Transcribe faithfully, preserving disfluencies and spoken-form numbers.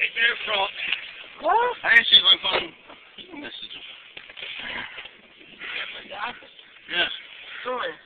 Take their fault. What? I answered my phone. Message. Yeah. Yeah. Go ahead.